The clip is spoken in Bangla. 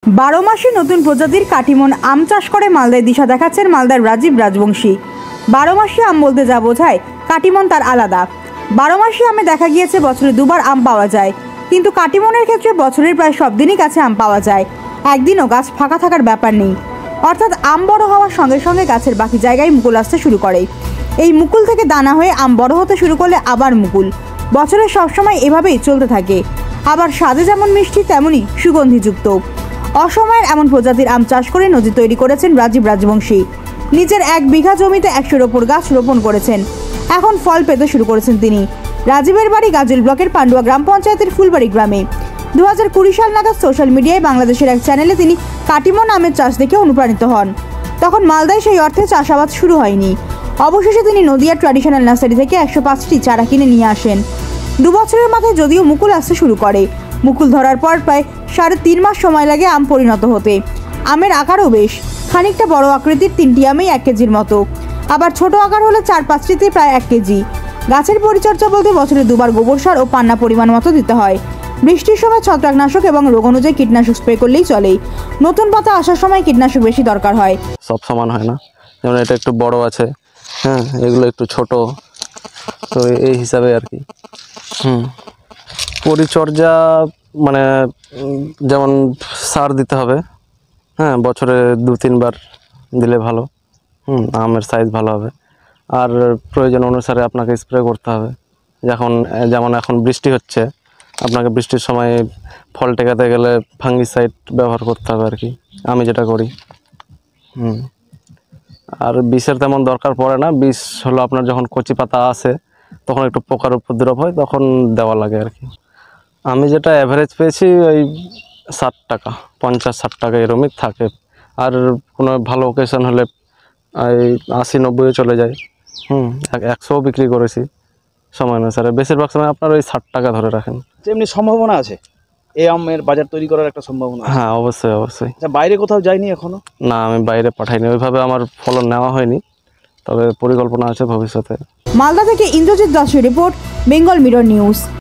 12 মাসে নতুন প্রজাতির কাটিমন আম চাষ করে মালদায় দিশা দেখাচ্ছেন মালদার রাজীব রাজবংশী। 12 মাসে আম বলতে যা বোঝায় কাটিমন তার আলাদা। 12 মাসে আমে দেখা গিয়েছে বছরে দুবার আম পাওয়া যায়, কিন্তু কাটিমনের ক্ষেত্রে বছরের প্রায় সব দিনই গাছে আম পাওয়া যায়। একদিনও গাছ ফাঁকা থাকার ব্যাপার নেই, অর্থাৎ আম বড় হওয়ার সঙ্গে সঙ্গে গাছের বাকি জায়গায় মুকুল আসতে শুরু করে। এই মুকুল থেকে দানা হয়ে আম বড় হতে শুরু করলে আবার মুকুল। বছরের সবসময় এভাবেই চলতে থাকে। আবার স্বাদে যেমন মিষ্টি তেমনই সুগন্ধিযুক্ত। অসময়ের এমন প্রজাতির আম চাষ করে নজির তৈরি করেছেন রাজীব রাজবংশী। নিজের 1 বিঘা জমিতে 100-র ওপর গাছ রোপণ করেছেন। এখন ফল পেতে শুরু করেছেন তিনি। রাজীবের বাড়ি গাজল ব্লকের পান্ডুয়া গ্রাম পঞ্চায়েতের ফুলবাড়ি গ্রামে। 2020 সাল নাগাদ সোশ্যাল মিডিয়ায় বাংলাদেশের এক চ্যানেলে তিনি কাটিমন আমের চাষ দেখে অনুপ্রাণিত হন। তখন মালদায় সেই অর্থে চাষাবাদ শুরু হয়নি। অবশেষে তিনি নদিয়ার ট্র্যাডিশনাল নার্সারি থেকে 105টি চারা কিনে নিয়ে আসেন। 2 বছরের মাথায় যদিও মুকুল আসতে শুরু করে। মুকুল ধরার পর প্রায় 3.5 মাস সময় লাগে আম পরিণত হতে। আমের আকারও বেশ, খানিকটা বড় আকৃতির 3টি আমই 1 কেজির মতো, আবার ছোট আকার হলে 4-5টিতে প্রায় 1 কেজি। গাছের পরিচর্যা বলতে বছরে 2 বার গোবর সার ও পান্না পরিমাণ মতো দিতে হয়। বৃষ্টির সময় ছত্রাকনাশক এবং রোগ অনুযায়ী কীটনাশক স্প্রে করলেই চলে। নতুন পাতা আসার সময় কীটনাশক বেশি দরকার হয়। সব সমান হয় না, যেমন এটা একটু বড় আছে, হ্যাঁ, এগুলো একটু ছোট, তো এই হিসাবে আর কি। পরিচর্যা মানে যেমন সার দিতে হবে, হ্যাঁ, বছরে 2-3 বার দিলে ভালো। আমের সাইজ ভালো হবে। আর প্রয়োজন অনুসারে আপনাকে স্প্রে করতে হবে। যেমন এখন বৃষ্টি হচ্ছে, আপনাকে বৃষ্টির সময় ফল টেকাতে গেলে ফাঙ্গিসাইড ব্যবহার করতে হবে আর কি, আমি যেটা করি। আর বিষের তেমন দরকার পড়ে না। বিষ হলো আপনার যখন কচি পাতা আসে তখন একটু পোকার উপদ্রব হয়, তখন দেওয়া লাগে আর কি। আমি যেটা অ্যাভারেজ পেয়েছি ওই 60 টাকা, 50-60 টাকা এরমই থাকে। আর কোনো ভালো ওকেশন হলে এই 80-90 চলে যায়। 100 বিক্রি করেছি সময় অনুসারে। বেশিরভাগ সময় আপনার ওই 60 টাকা ধরে রাখেন। এমনি সম্ভাবনা আছে এই আমের বাজার তৈরি করার একটা সম্ভাবনা? হ্যাঁ, অবশ্যই অবশ্যই। বাইরে কোথাও যায়নি এখনো? না, আমি বাইরে পাঠাইনি, ওইভাবে আমার ফলন নেওয়া হয়নি, তবে পরিকল্পনা আছে ভবিষ্যতে। মালদা থেকে ইন্দ্রজিৎ দাসের রিপোর্ট, বেঙ্গল মিরর নিউজ।